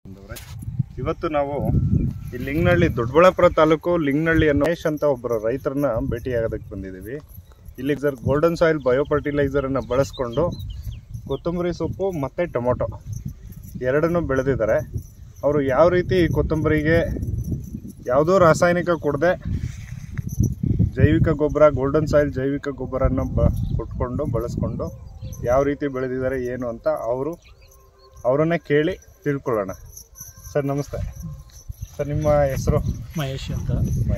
ಇವತ್ತು ನಾವು ಈ ಲಿಂಗನಹಳ್ಳಿ ದೊಡ್ಡಬಳ್ಳಾಪುರ ತಾಲೂಕು ಲಿಂಗನಹಳ್ಳಿ ಅನ್ನೋ ಮಹೇಶ್ ಅಂತ ಒಬ್ಬರು ರೈತರನ್ನ ಭೇಟಿಯಾಗೋದಕ್ಕೆ ಬಂದಿದ್ದೀವಿ. ಇಲ್ಲಿ ಸರ್ ಗೋಲ್ಡನ್ ಸಾಯಿಲ್ ಬಯೋ ಫರ್ಟಿಲೈಸರನ್ನು ಬಳಸ್ಕೊಂಡು ಕೊತ್ತಂಬರಿ ಸೊಪ್ಪು ಮತ್ತು ಟೊಮೊಟೊ ಎರಡನ್ನೂ ಬೆಳೆದಿದ್ದಾರೆ. ಅವರು ಯಾವ ರೀತಿ ಕೊತ್ತಂಬರಿಗೆ ಯಾವುದೋ ರಾಸಾಯನಿಕ ಕೊಡದೆ ಜೈವಿಕ ಗೊಬ್ಬರ ಗೋಲ್ಡನ್ ಸಾಯಿಲ್ ಜೈವಿಕ ಗೊಬ್ಬರನ ಕೊಟ್ಕೊಂಡು ಬಳಸ್ಕೊಂಡು ಯಾವ ರೀತಿ ಬೆಳೆದಿದ್ದಾರೆ ಏನು ಅಂತ ಅವರನ್ನೇ ಕೇಳಿ ತಿಳ್ಕೊಳ್ಳೋಣ. ಸರ್ ನಮಸ್ತೆ. ಸರ್ ನಿಮ್ಮ ಹೆಸರು? ಮಹೇಶ್ ಅಂತ.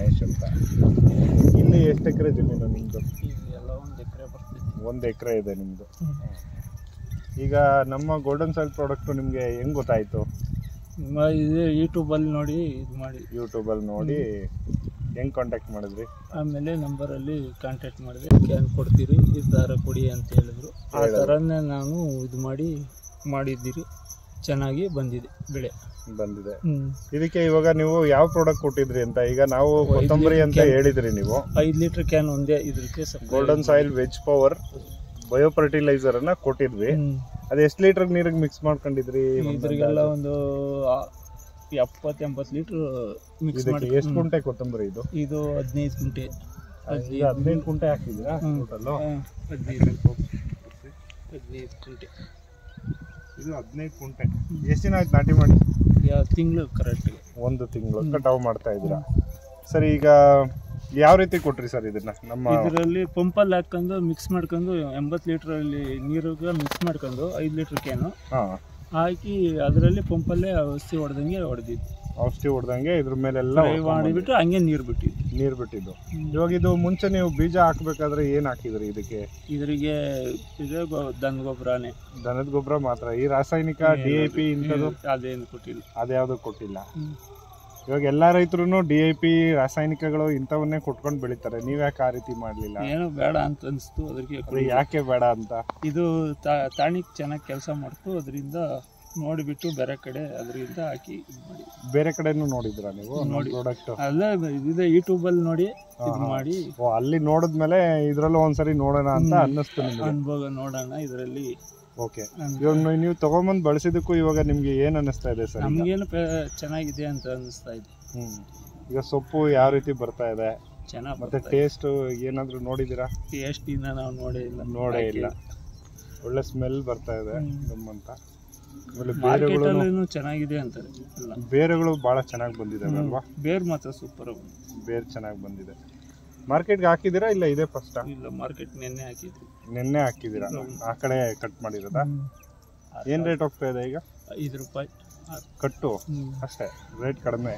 ಇಲ್ಲಿ ಎಷ್ಟು ಎಕರೆ ಜಮೀನು ನಿಮ್ಮದು? ಎಲ್ಲ 1 ಎಕರೆ ಬರ್ತಿದೆ. 1 ಎಕರೆ ಇದೆ ನಿಮ್ಮದು. ಈಗ ನಮ್ಮ ಗೋಲ್ಡನ್ ಸಾಯಿಲ್ ಪ್ರಾಡಕ್ಟು ನಿಮಗೆ ಹೆಂಗೆ ಗೊತ್ತಾಯಿತು? ಇದು ಯೂಟ್ಯೂಬಲ್ಲಿ ನೋಡಿ ಇದು ಮಾಡಿ. ಯೂಟ್ಯೂಬಲ್ಲಿ ನೋಡಿ ಹೆಂಗೆ ಕಾಂಟ್ಯಾಕ್ಟ್ ಮಾಡಿದ್ರಿ? ಆಮೇಲೆ ನಂಬರಲ್ಲಿ ಕಾಂಟ್ಯಾಕ್ಟ್ ಮಾಡಿದೆ. ಕ್ಯಾನ್ ಕೊಡ್ತೀರಿ ಈ ಥರ ಕೊಡಿ ಅಂತ ಹೇಳಿದ್ರು. ಆ ಥರನೇ ನಾನು ಇದು ಮಾಡಿದ್ದೀರಿ. ಚೆನ್ನಾಗಿ ಬಂದಿದೆ. ಇದಕ್ಕೆ ಇವಾಗ ನೀವು ಯಾವ ಪ್ರಾಡಕ್ಟ್ ಕೊಟ್ಟಿದ್ರಿ ಅಂತ? ಈಗ ನಾವು ಕೊತ್ತಂಬರಿ ಅಂತ ಹೇಳಿದ್ರಿ, ನೀವು 5 ಲೀಟರ್ ಕ್ಯಾನ್ ಒಂದೇ ಇದಕ್ಕೆ golden soil veg power bio fertiliser ಅನ್ನ ಕೊಟ್ಟಿದ್ವಿ. ಅದು ಎಷ್ಟು ಲೀಟರ್ ನೀರಿಗೆ ಮಿಕ್ಸ್ ಮಾಡ್ಕೊಂಡಿದ್ರಿ? ಇದ್ರಿಗೆಲ್ಲ ಒಂದು 70-80 ಲೀಟರ್ ಮಿಕ್ಸ್ ಮಾಡಿ. ಎಷ್ಟು ಕುಂಟೆ ಕೊತ್ತಂಬರಿ ಇದು? ಇದು 15 ಕುಂಟೆ. 15 ಕುಂಟೆ ಹಾಕಿದ್ದೀರಾ ಟೋಟಲ್? 15 ಕುಂಟೆ. ಇದು 15 ಕುಂಟೆ. ಎಷ್ಟು ದಿನ ಆಯ್ತು ನಾಟಿ ಮಾಡಿ? ತಿಂಗಳು ಕರೆಕ್ಟ್. 1 ತಿಂಗಳು ಕಟಾವು ಮಾಡ್ತಾ ಇದ್ದೀರಾ. ಸರಿ, ಈಗ ಯಾವ ರೀತಿ ಕೊಟ್ರಿ ಸರ್ ಇದನ್ನ? ನಮ್ಮ ಇದರಲ್ಲಿ ಪಂಪಲ್ಲಿ ಹಾಕೊಂಡು ಮಿಕ್ಸ್ ಮಾಡ್ಕೊಂಡು 80 ಲೀಟ್ರಲ್ಲಿ ನೀರಿಗೆ ಮಿಕ್ಸ್ ಮಾಡ್ಕೊಂಡು 5 ಲೀಟರ್ ಕ್ಯಾನು ಹಾಕಿ ಅದರಲ್ಲಿ ಪಂಪಲ್ಲೇ ಔಷಧಿ ಹೊಡೆದಂಗೆ ಇದ್ರ ಮೇಲೆಲ್ಲ ಮಾಡಿಬಿಟ್ಟು ಹಂಗೆ ನೀರು ಬಿಟ್ಟಿದ್ದು. ಇವಾಗ ಇದು ಮುಂಚೆ ನೀವು ಬೀಜ ಹಾಕ್ಬೇಕಾದ್ರೆ ಏನು ಹಾಕಿದ್ರಿ ಇದಕ್ಕೆ? ಇದರಿಗೆ ದನದ ಗೊಬ್ಬರ ಮಾತ್ರ. ಈ ರಾಸಾಯನಿಕ DAP ಇಂಥದ್ದು ಅದ್ಯಾವುದು ಕೊಟ್ಟಿಲ್ಲ. ಇವಾಗ ಎಲ್ಲಾ ರೈತರು DAP ರಾಸಾಯನಿಕಗಳು ಇಂಥವನ್ನೇ ಕೊಟ್ಕೊಂಡು ಬೆಳಿತಾರೆ. ನೀವ್ ಯಾಕೆ ಆ ರೀತಿ ಮಾಡ್ಲಿಲ್ಲ? ಏನೋ ಬೇಡ ಅಂತ ಅನಿಸ್ತು. ಅದಕ್ಕೆ ಯಾಕೆ ಬೇಡ ಅಂತ? ಇದು ತಾಣಿಕ್ ಚೆನ್ನಾಗಿ ಕೆಲಸ ಮಾಡ್ತು. ಅದರಿಂದ ನೋಡಿಬಿಟ್ಟು ಬೇರೆ ಕಡೆ ಅದರಿಂದ ಹಾಕಿ ಮಾಡಿ. ಬೇರೆ ಕಡೆನೂ ನೋಡಿದ್ರ ನೀವು? ನೋಡಿ ಪ್ರಾಡಕ್ಟ್ ಅಲ್ಲ, ಇದೆ ಯೂಟ್ಯೂಬಲ್ಲಿ ನೋಡಿ ಇದು ಮಾಡಿ. ಅಲ್ಲಿ ನೋಡಿದ್ಮೇಲೆ ಇದ್ರಲ್ಲೂ ಒಂದ್ಸರಿ ನೋಡೋಣ ಅಂತ ಅನ್ನಿಸ್ತು ನಿಮ್ಗೆ? ಅನುಭವ ನೋಡೋಣ ಇದರಲ್ಲಿ. ಓಕೆ, ಇವಾಗ ನೀವು ತಗೊಂಬಂದು ಬಳಸಿದಕ್ಕೂ ಇವಾಗ ನಿಮ್ಗೆ ಏನ್ ಅನ್ನಿಸ್ತಾ ಇದೆ ಸರ್? ನಮ್ಗೇನು ಚೆನ್ನಾಗಿದೆ ಅಂತ ಅನ್ನಿಸ್ತಾ ಇದೆ. ಈಗ ಸೊಪ್ಪು ಯಾವ ರೀತಿ ಬರ್ತಾ ಇದೆ? ಚೆನ್ನಾಗಿ. ಮತ್ತೆ ಟೇಸ್ಟ್ ಏನಾದ್ರು ನೋಡಿದಿರಾ? ಟೇಸ್ಟ್ ಇಂದ ನಾವು ನೋಡೇ ಇಲ್ಲ. ಒಳ್ಳೆ ಸ್ಮೆಲ್ ಬರ್ತಾ ಇದೆ ಅಂತ. ಮಾರ್ಕೆಟಲ್ಲೂ ಚೆನ್ನಾಗಿದೆ ಅಂತಾರೆ. ಬೇರುಗಳು ಬಹಳ ಚೆನ್ನಾಗಿ ಬಂದಿದೆ ಅಲ್ವಾ? ಬೇರು ಮಾತ್ರ ಸೂಪರ್. ಬೇರು ಚೆನ್ನಾಗಿ ಬಂದಿದೆ. ಮಾರ್ಕೆಟ್ಗೆ ಹಾಕಿದ್ದೀರಾ ಇಲ್ಲ ಇದೇ ಫಸ್ಟ್? ಇಲ್ಲ, ಮಾರ್ಕೆಟ್ ನೆನ್ನೆ ಹಾಕಿದ್ದೀರಾ? ಆ ಕಡೆ ಕಟ್ ಮಾಡಿರೋದಾ? ಏನ್ ರೇಟ್ ಹೋಗ್ತಾ ಇದೆ ಈಗ? 5 ರೂಪಾಯಿ ಕಟ್ಟು ಅಷ್ಟೇ, ರೇಟ್ ಕಡಿಮೆ.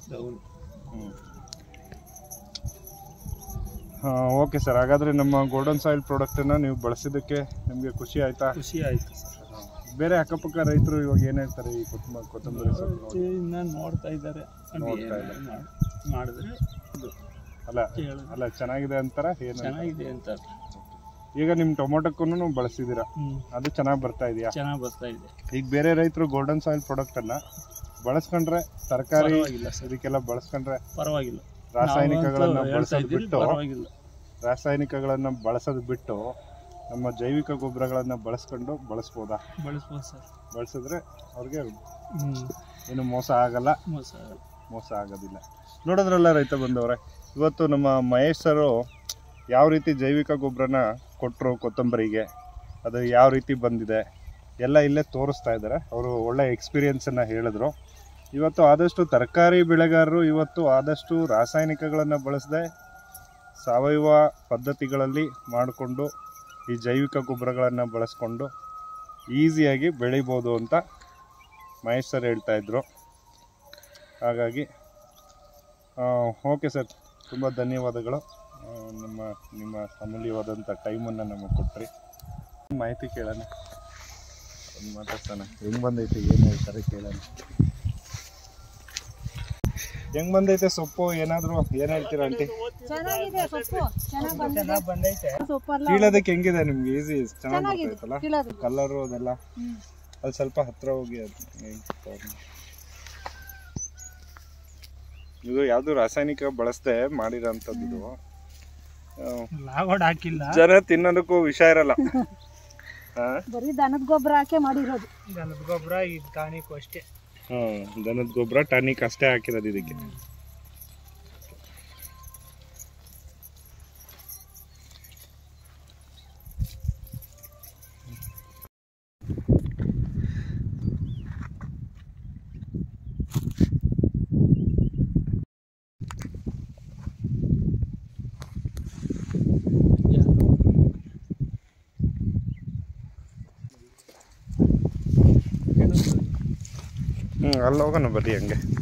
ಓಕೆ ಸರ್, ಹಾಗಾದ್ರೆ ನಮ್ಮ ಗೋಲ್ಡನ್ ಸಾಯಿಲ್ ಪ್ರಾಡಕ್ಟನ್ನು ನೀವು ಬಳಸಿದ್ದಕ್ಕೆ ನಿಮಗೆ ಖುಷಿ ಆಯ್ತಾ? ಖುಷಿ ಆಯ್ತು ಸರ್. ಬೇರೆ ಅಕ್ಕಪಕ್ಕ ರೈತರು ಇವಾಗ ಏನ್ ಹೇಳ್ತಾರೆ ಈ ಕೊತ್ತಂಬರಿ ಸೊಪ್ಪು ನೋಡ್ತಾ ಇದ್ದಾರೆ? ಮಾಡಿದ್ರೆ ಅಲ್ಲ ಚೆನ್ನಾಗಿದೆ ಅಂತಾರ? ಚೆನ್ನಾಗಿದೆ ಅಂತ. ಈಗ ನಿಮ್ ಟೊಮೊಟೊಕ್ಕೂ ಬಳಸಿದೀರಾ, ಅದು ಚೆನ್ನಾಗಿ ಬರ್ತಾ ಇದೆಯಾ? ಚೆನ್ನಾಗಿ ಬರ್ತಾ ಇದೆ. ಈಗ ಬೇರೆ ರೈತರು ಗೋಲ್ಡನ್ ಸಾಯಿಲ್ ಪ್ರಾಡಕ್ಟ್ ಅನ್ನ ಬಳಸ್ಕೊಂಡ್ರೆ, ತರಕಾರಿ ಇದಕ್ಕೆಲ್ಲ ಬಳಸ್ಕೊಂಡ್ರೆ ಪರವಾಗಿಲ್ಲ. ರಾಸಾಯನಿಕಗಳನ್ನ ಬಳಸೋದು ಬಿಟ್ಟು ನಮ್ಮ ಜೈವಿಕ ಗೊಬ್ಬರಗಳನ್ನ ಬಳಸ್ಕೊಂಡು ಬಳಸ್ಬೋದಾ? ಬಳಸ್ಬೋದು ಸರ್. ಬಳಸಿದ್ರೆ ಅವ್ರಿಗೆ ಏನು ಮೋಸ ಆಗೋದಿಲ್ಲ. ನೋಡೋದ್ರಲ್ಲ ರೈತ ಬಂದವ್ರೆ, ಇವತ್ತು ನಮ್ಮ ಮಹೇಶ್ ಸರು ಯಾವ ರೀತಿ ಜೈವಿಕ ಗೊಬ್ಬರನ ಕೊಟ್ಟರು ಕೊತ್ತಂಬರಿಗೆ, ಅದು ಯಾವ ರೀತಿ ಬಂದಿದೆ ಎಲ್ಲ ಇಲ್ಲೇ ತೋರಿಸ್ತಾ ಇದ್ದಾರೆ. ಅವರು ಒಳ್ಳೆ ಎಕ್ಸ್ಪೀರಿಯನ್ಸನ್ನು ಹೇಳಿದ್ರು. ಇವತ್ತು ಆದಷ್ಟು ತರಕಾರಿ ಬೆಳೆಗಾರರು ಇವತ್ತು ಆದಷ್ಟು ರಾಸಾಯನಿಕಗಳನ್ನು ಬಳಸದೆ ಸಾವಯವ ಪದ್ಧತಿಗಳಲ್ಲಿ ಮಾಡಿಕೊಂಡು ಈ ಜೈವಿಕ ಗೊಬ್ಬರಗಳನ್ನು ಬಳಸ್ಕೊಂಡು ಈಸಿಯಾಗಿ ಬೆಳಿಬೋದು ಅಂತ ಮಹೇಶ್ ಸರ್ ಹೇಳ್ತಾಯಿದ್ರು. ಹಾಗಾಗಿ ಓಕೆ ಸರ್, ತುಂಬ ಧನ್ಯವಾದಗಳು. ನಿಮ್ಮ ಅಮೂಲ್ಯವಾದಂಥ ಟೈಮನ್ನು ನಮಗೆ ಕೊಟ್ರಿ. ಮಾಹಿತಿ ಕೇಳೋಣ, ಮಾತಾಡ್ತಾನೆ. ಹೆಂಗೆ ಬಂದೈತೆ, ಏನು ಹೇಳ್ತಾರೆ ಕೇಳೋಣ. ಹೆಂಗ್ ಬಂದೈತೆ ಸೊಪ್ಪು? ಏನಾದ್ರು ಏನ್ ಹೇಳ್ತೀರಾ ಆಂಟಿ? ಕೀಳೋದಕ್ಕೆ ಹೆಂಗಿದೆ ನಿಮ್ಗೆ? ಈಸಿ ಚೆನ್ನಾಗಿ ಬರ್ತೈತಲ್ಲ ಕಲರು ಅದೆಲ್ಲ? ಅದು ಸ್ವಲ್ಪ ಹತ್ರ ಹೋಗಿ. ಇದು ಯಾವ್ದು ರಾಸಾಯನಿಕ ಬಳಸದೆ ಮಾಡಿರೋಂಥದ್ದು. ಇದು ಜನ ತಿನ್ನೋದಕ್ಕೂ ವಿಷ ಇರಲ್ಲ. ಬರೀ ದನದ ಗೊಬ್ಬರ ಹಾಕಿ ಮಾಡಿರೋದು. ದನದ ಗೊಬ್ಬರ ಇದು ಟಾನಿಕ್ ಅಷ್ಟೇ. ದನದ ಗೊಬ್ಬರ ಟಾನಿಕ್ ಅಷ್ಟೇ ಹಾಕಿರೋದು ಇದಕ್ಕೆ. ಅಲ್ಲಿ ಹೋಗೋಣ ಬರ್ರಿ ಹಂಗೆ.